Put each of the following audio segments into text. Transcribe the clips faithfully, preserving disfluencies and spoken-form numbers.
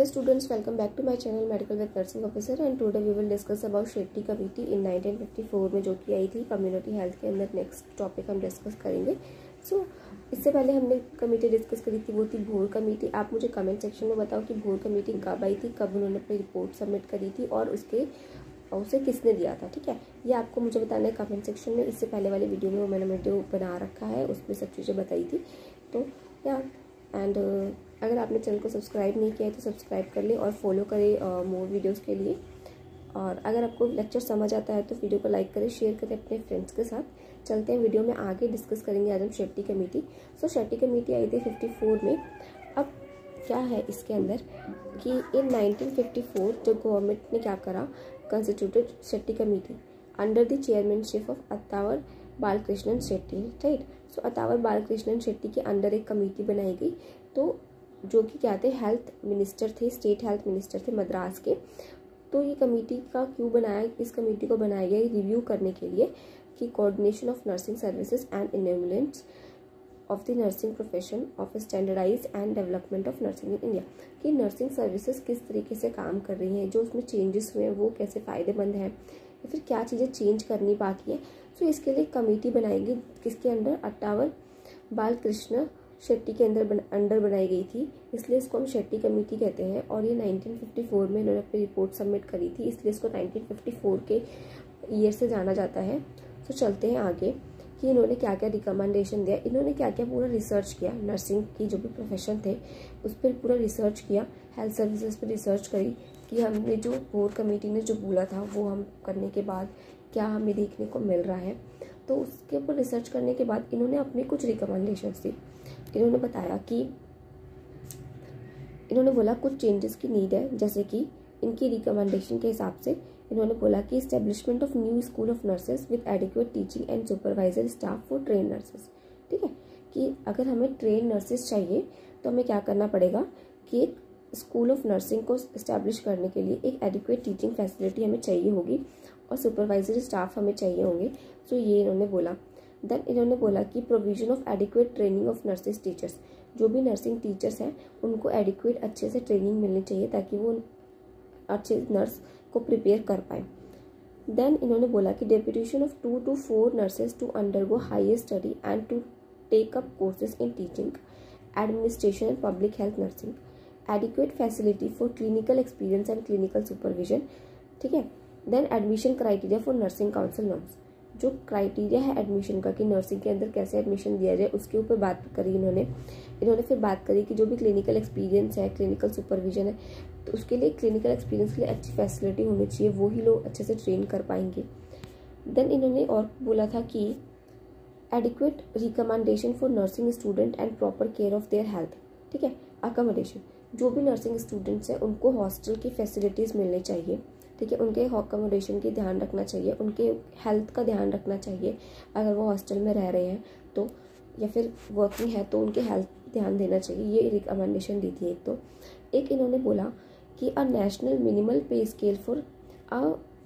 Hello students, welcome back to my channel Medical with Nursing Officer and today we will discuss about Shetty committee in nineteen fifty four में जो कि आई थी community health के अंदर। Next topic हम discuss करेंगे। सो so, इससे पहले हमने कमेटी डिस्कस करी थी, वो थी भोर कमेटी। आप मुझे कमेंट सेक्शन में बताओ कि भोर कमेटी कब आई थी, कब उन्होंने अपनी रिपोर्ट सबमिट करी थी और उसके उसे किसने दिया था। ठीक है, ये आपको मुझे बताना है कमेंट सेक्शन में। इससे पहले वाले वीडियो में मैंने वीडियो बना रखा है, उसमें सब चीज़ें बताई थी। तो या एंड uh, अगर आपने चैनल को सब्सक्राइब नहीं किया है तो सब्सक्राइब कर ले और फॉलो करें मोर वीडियोस के लिए। और अगर आपको लेक्चर समझ आता है तो वीडियो को लाइक करें, शेयर करें अपने फ्रेंड्स के साथ। चलते हैं वीडियो में आगे, डिस्कस करेंगे आज हम Shetty committee. So Shetty committee आई थी फिफ्टी फोर में। अब क्या है इसके अंदर कि इन नाइनटीन फिफ्टी फोर जो गवर्नमेंट ने क्या करा, constituted Shetty committee under the chairmanship of Attavar Balakrishnan Shetty. Right, so Attavar Balakrishnan Shetty के अंडर एक कमेटी बनाई गई, तो जो कि क्या थे, हेल्थ मिनिस्टर थे, स्टेट हेल्थ मिनिस्टर थे मद्रास के। तो ये कमेटी का क्यों बनाया, इस कमेटी को बनाया गया रिव्यू करने के लिए कि coordination of nursing services and enablements of the nursing profession of standardise and development of nursing in India, कि नर्सिंग सर्विसेज किस तरीके से काम कर रही हैं, जो उसमें चेंजेस हुए हैं वो कैसे फ़ायदेमंद हैं, या फिर क्या चीज़ें चेंज करनी बाकी है। सो इसके लिए कमेटी बनाएगी, किसके अंडर, अत्तावर बालकृष्ण शेट्टी के अंदर बन, अंडर बनाई गई थी, इसलिए इसको हम शेट्टी कमेटी कहते हैं। और ये नाइनटीन फिफ्टी फोर में इन्होंने अपनी रिपोर्ट सबमिट करी थी, इसलिए इसको नाइनटीन फिफ्टी फोर के ईयर से जाना जाता है। तो चलते हैं आगे कि इन्होंने क्या क्या रिकमेंडेशन दिया, इन्होंने क्या क्या पूरा रिसर्च किया, नर्सिंग की जो भी प्रोफेशन थे उस पर पूरा रिसर्च किया, हेल्थ सर्विसेज पर रिसर्च करी कि हमने जो भोर कमेटी ने जो बोला था वो हम करने के बाद क्या हमें देखने को मिल रहा है। तो उसके ऊपर रिसर्च करने के बाद इन्होंने अपने कुछ रिकमेंडेशंस दी। इन्होंने बताया कि इन्होंने बोला कुछ चेंजेस की नीड है, जैसे कि इनकी रिकमेंडेशन के हिसाब से इन्होंने बोला कि establishment of new school of nurses with adequate teaching and supervisor staff for train nurses. ठीक है, कि अगर हमें ट्रेन नर्सेज चाहिए तो हमें क्या करना पड़ेगा कि एक स्कूल ऑफ नर्सिंग को इस्टेब्लिश करने के लिए एक एडिक्वेट टीचिंग फैसिलिटी हमें चाहिए होगी और सुपरवाइजरी स्टाफ हमें चाहिए होंगे। सो ये इन्होंने बोला। देन इन्होंने बोला कि provision of adequate training of nurses teachers, जो भी नर्सिंग टीचर्स हैं उनको एडिक्वेट अच्छे से ट्रेनिंग मिलनी चाहिए ताकि वो अच्छे नर्स को प्रिपेयर कर पाए। देन इन्होंने बोला कि deputation of two to four nurses to undergo higher study and to take up courses in teaching, administration and public health nursing, adequate facility for clinical experience and clinical supervision. ठीक है, then admission criteria for nursing council norms, जो criteria है admission का कि nursing के अंदर कैसे admission दिया जाए उसके ऊपर बात करी इन्होंने। इन्होंने फिर बात करी कि जो भी क्लिनिकल एक्सपीरियंस है, क्लिनिकल सुपरविजन है, तो उसके लिए क्लिनिकल एक्सपीरियंस के लिए अच्छी फैसिलिटी होनी चाहिए, वो ही लोग अच्छे से ट्रेन कर पाएंगे। देन इन्होंने और बोला था कि adequate recommendation for nursing student and proper care of their health. ठीक है, अकोमोडेशन, जो भी नर्सिंग स्टूडेंट्स हैं उनको हॉस्टल की फैसिलिटीज़ मिलनी चाहिए। ठीक है, उनके अकोमोडेशन की ध्यान रखना चाहिए, उनके हेल्थ का ध्यान रखना चाहिए अगर वो हॉस्टल में रह रहे हैं तो, या फिर वर्किंग है तो उनके हेल्थ ध्यान देना चाहिए। ये रिकमेंडेशन दी थी एक। तो एक इन्होंने बोला कि a national minimal pay scale for a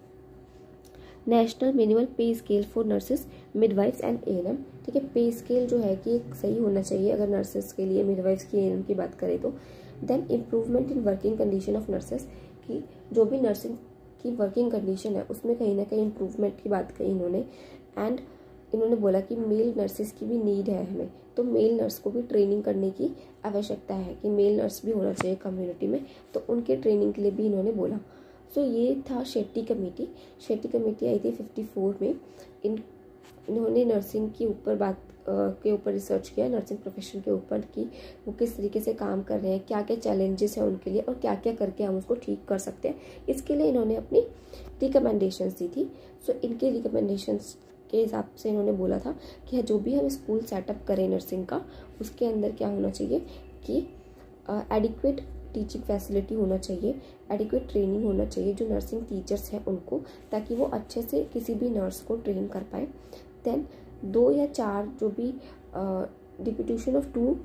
national minimal pay scale for nurses, midwifes and A N M. ठीक है, पे स्केल जो है कि एक सही होना चाहिए अगर नर्सेज के लिए, मिडवाइफ्स की, ए एन एम की बात करें तो। Then improvement in working condition of nurses, कि जो भी नर्सिंग की वर्किंग कंडीशन है उसमें कहीं ना कहीं इम्प्रूवमेंट की बात कही इन्होंने। एंड इन्होंने बोला कि मेल नर्सेज की भी नीड है हमें, तो मेल नर्स को भी ट्रेनिंग करने की आवश्यकता है कि मेल नर्स भी होना चाहिए कम्युनिटी में, तो उनके ट्रेनिंग के लिए भी इन्होंने बोला। सो so, ये था शेट्टी कमेटी। शेट्टी कमेटी आई थी फिफ्टी फोर में। इन इन्होंने नर्सिंग के ऊपर बात के ऊपर रिसर्च किया, नर्सिंग प्रोफेशन के ऊपर कि वो किस तरीके से काम कर रहे हैं, क्या क्या चैलेंजेस हैं उनके लिए और क्या क्या करके हम उसको ठीक कर सकते हैं। इसके लिए इन्होंने अपनी रिकमेंडेशंस दी थी। सो so, इनके रिकमेंडेशंस के हिसाब से इन्होंने बोला था कि जो भी हम स्कूल सेटअप करें नर्सिंग का, उसके अंदर क्या होना चाहिए कि एडिक्वेट टीचिंग फैसिलिटी होना चाहिए, एडिक्वेट ट्रेनिंग होना चाहिए जो नर्सिंग टीचर्स हैं उनको, ताकि वो अच्छे से किसी भी नर्स को ट्रेन कर पाए। देन दो या चार जो भी deputation of two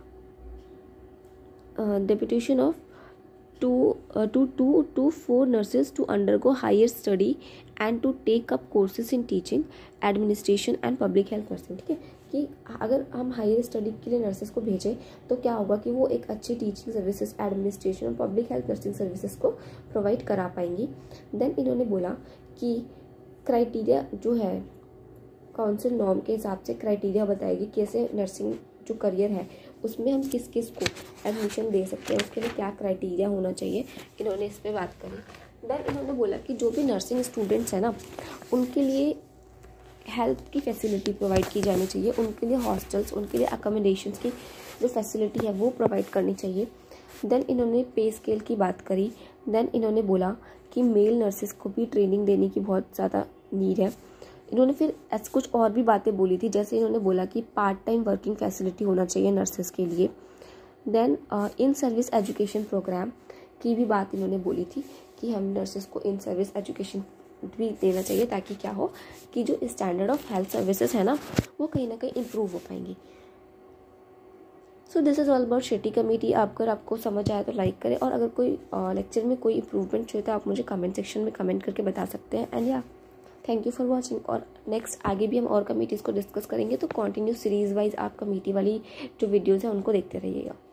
deputation of two to to to four nurses to undergo higher study and to take up courses in teaching, administration and public health nursing. ठीक है, कि अगर हम हायर स्टडी के लिए नर्सेस को भेजें तो क्या होगा कि वो एक अच्छी टीचिंग सर्विसेज, एडमिनिस्ट्रेशन और पब्लिक हेल्थ नर्सिंग सर्विसेज को प्रोवाइड करा पाएंगी। देन इन्होंने बोला कि क्राइटेरिया जो है काउंसिल नॉर्म के हिसाब से क्राइटेरिया बताएगी कैसे नर्सिंग जो करियर है उसमें हम किस किस को एडमिशन दे सकते हैं, उसके लिए क्या क्राइटेरिया होना चाहिए, इन्होंने इस पर बात करी। देन इन्होंने बोला कि जो भी नर्सिंग स्टूडेंट्स हैं ना उनके लिए हेल्थ की फैसिलिटी प्रोवाइड की जानी चाहिए, उनके लिए हॉस्टल्स, उनके लिए अकोमोडेशंस की जो फैसिलिटी है वो प्रोवाइड करनी चाहिए। देन इन्होंने पे स्केल की बात करी। देन इन्होंने बोला कि मेल नर्सिस को भी ट्रेनिंग देने की बहुत ज़्यादा नीड है। इन्होंने फिर ऐसे कुछ और भी बातें बोली थी, जैसे इन्होंने बोला कि पार्ट टाइम वर्किंग फैसिलिटी होना चाहिए नर्सेस के लिए। Then in service education program की भी बात इन्होंने बोली थी कि हम नर्सेस को इन सर्विस एजुकेशन भी देना चाहिए ताकि क्या हो कि जो स्टैंडर्ड ऑफ हेल्थ सर्विसेज है ना वो कहीं ना कहीं इम्प्रूव हो पाएंगी। So this is all about Shetty committee. अगर आपको समझ आया तो लाइक करें, और अगर कोई लेक्चर uh, में कोई इम्प्रूवमेंट चाहिए तो आप मुझे कमेंट सेक्शन में कमेंट करके बता सकते हैं। एंड या थैंक यू फॉर वॉचिंग। और नेक्स्ट आगे भी हम और कमेटीज़ को डिस्कस करेंगे, तो कंटिन्यू सीरीज़ वाइज आप कमेटी वाली जो वीडियोज़ हैं उनको देखते रहिएगा।